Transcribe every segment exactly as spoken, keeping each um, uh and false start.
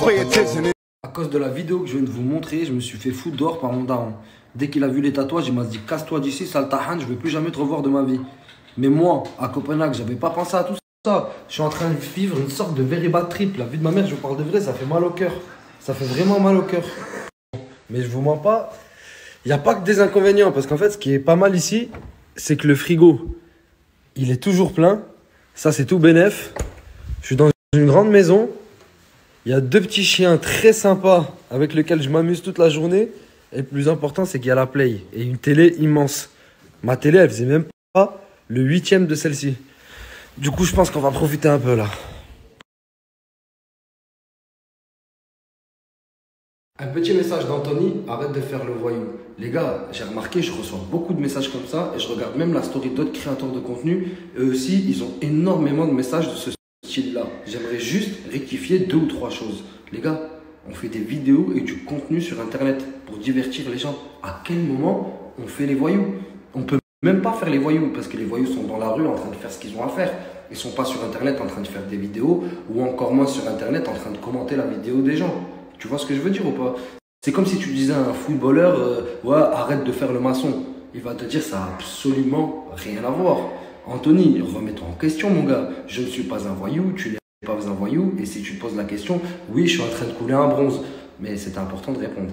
À cause de la vidéo que je viens de vous montrer, je me suis fait foutre dehors par mon daron. Dès qu'il a vu les tatouages, il m'a dit casse-toi d'ici, sale tahan, je veux plus jamais te revoir de ma vie. Mais moi, à Copenhague, j'avais pas pensé à tout ça. Je suis en train de vivre une sorte de very bad trip. La vue de ma mère, je vous parle de vrai, ça fait mal au cœur. Ça fait vraiment mal au cœur. Mais je vous mens pas, il n'y a pas que des inconvénients. Parce qu'en fait, ce qui est pas mal ici, c'est que le frigo, il est toujours plein. Ça, c'est tout bénef. Je suis dans une grande maison. Il y a deux petits chiens très sympas avec lesquels je m'amuse toute la journée. Et le plus important, c'est qu'il y a la Play et une télé immense. Ma télé, elle faisait même pas le huitième de celle-ci. Du coup, je pense qu'on va profiter un peu là. Un petit message d'Anthony, arrête de faire le voyou. Les gars, j'ai remarqué, je reçois beaucoup de messages comme ça et je regarde même la story d'autres créateurs de contenu. Eux aussi, ils ont énormément de messages de ce style-là. J'aimerais juste rectifier deux ou trois choses. Les gars, on fait des vidéos et du contenu sur Internet pour divertir les gens. À quel moment on fait les voyous? On peut même pas faire les voyous parce que les voyous sont dans la rue en train de faire ce qu'ils ont à faire. Ils sont pas sur Internet en train de faire des vidéos ou encore moins sur Internet en train de commenter la vidéo des gens. Tu vois ce que je veux dire ou pas? C'est comme si tu disais à un footballeur, euh, ouais, arrête de faire le maçon. Il va te dire, ça n'a absolument rien à voir. Anthony, remets-toi en question, mon gars. Je ne suis pas un voyou, tu n'es pas un voyou. Et si tu te poses la question, oui, je suis en train de couler un bronze. Mais c'est important de répondre.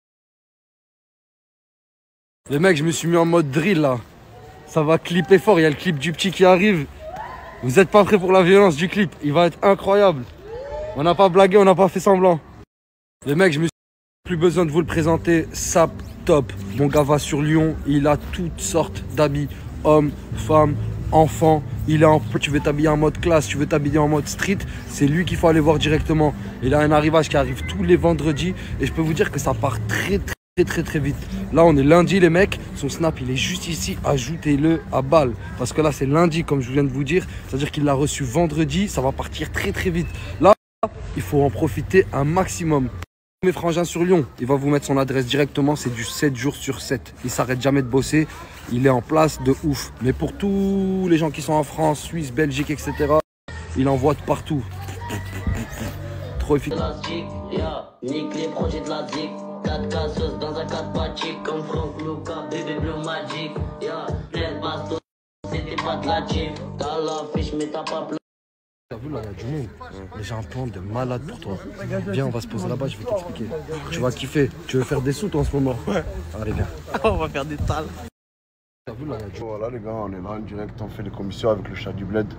Les mecs, je me suis mis en mode drill là. Ça va clipper fort, il y a le clip du petit qui arrive. Vous n'êtes pas prêts pour la violence du clip, il va être incroyable. On n'a pas blagué, on n'a pas fait semblant. Les mecs, je me suis plus besoin de vous le présenter. Sap Top. Mon gars va sur Lyon. Il a toutes sortes d'habits. Hommes, femmes, enfants. Il est en... Tu veux t'habiller en mode classe, tu veux t'habiller en mode street. C'est lui qu'il faut aller voir directement. Il a un arrivage qui arrive tous les vendredis. Et je peux vous dire que ça part très très très très très vite. Là, on est lundi, les mecs. Son snap, il est juste ici. Ajoutez-le à balle. Parce que là, c'est lundi, comme je viens de vous dire. C'est-à-dire qu'il l'a reçu vendredi. Ça va partir très très vite. Là, il faut en profiter un maximum. Mes frangins sur Lyon, il va vous mettre son adresse directement, c'est du sept jours sur sept. Il s'arrête jamais de bosser, il est en place de ouf. Mais pour tous les gens qui sont en France, Suisse, Belgique, et cetera, il envoie de partout. Trop efficace. Nique les projets de la zik, quatre cassos dans un quatre pachiques, comme Franck Luca, bébé bleu magic. Les bastos, c'était pas de la chip. T'as l'affiche, mais t'as pas plein. T'as vu là, il y a du monde. Mais j'ai un plan de malade pour toi. Viens, on va se poser là-bas, je vais t'expliquer. Tu vas kiffer. Tu veux faire des sous toi en ce moment? Ouais. Allez, viens. On va faire des salles. T'as vu là, il y a du monde. Voilà les gars, on est là en direct, on fait les commissions avec le chat du bled.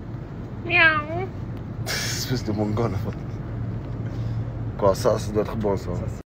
Miaou. Espèce de mongol. Quoi, ça, ça doit être bon ça.